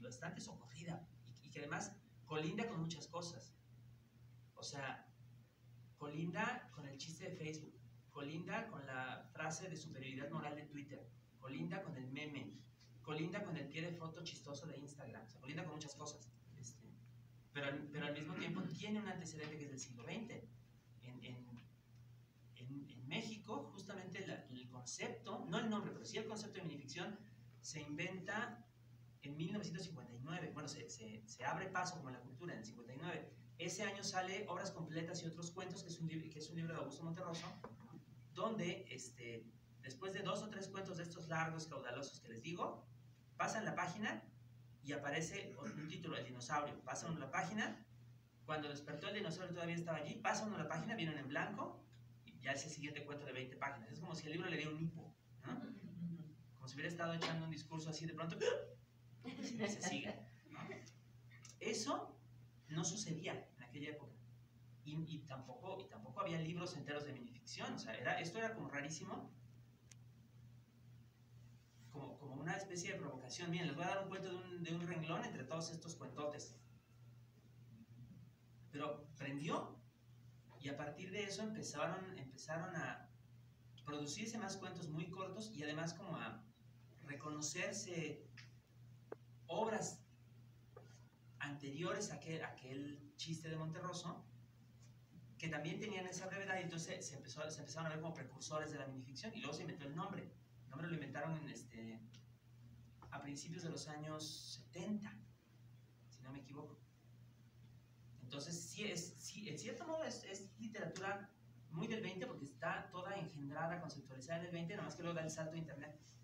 bastante socorrida y que además colinda con muchas cosas. O sea, colinda con el chiste de Facebook, colinda con la frase de superioridad moral de Twitter, colinda con el meme, colinda con el pie de foto chistoso de Instagram, o sea, colinda con muchas cosas. Pero al mismo tiempo tiene un antecedente que es del siglo XX. En México, justamente el concepto, no el nombre, pero sí el concepto de minificción, se inventa en 1959. Bueno, se abre paso como en la cultura en el 59. Ese año sale Obras Completas y Otros Cuentos, que es un libro de Augusto Monterroso, donde después de 2 o 3 cuentos de estos largos, caudalosos que les digo, pasan la página y aparece un título, El dinosaurio. Pasa uno la página, cuando despertó el dinosaurio todavía estaba allí, pasa uno la página, vienen en blanco, y ya es el siguiente cuento de 20 páginas. Es como si el libro le diera un hipo, ¿no? Como si hubiera estado echando un discurso así, de pronto, y se sigue, ¿no? Eso no sucedía en aquella época. Y tampoco había libros enteros de minificción. O sea, esto era como rarísimo, como una especie de provocación. Miren, les voy a dar un cuento de un renglón entre todos estos cuentotes. Pero prendió, y a partir de eso empezaron a producirse más cuentos muy cortos y además como a reconocerse obras anteriores a aquel chiste de Monterroso que también tenían esa brevedad, y entonces se empezaron a ver como precursores de la minificción, y luego se inventó el nombre. El nombre lo inventaron a principios de los años 70, si no me equivoco. Entonces sí, en cierto modo es literatura muy del 20, porque está toda engendrada, conceptualizada en el 20, nada más que luego da el salto a internet.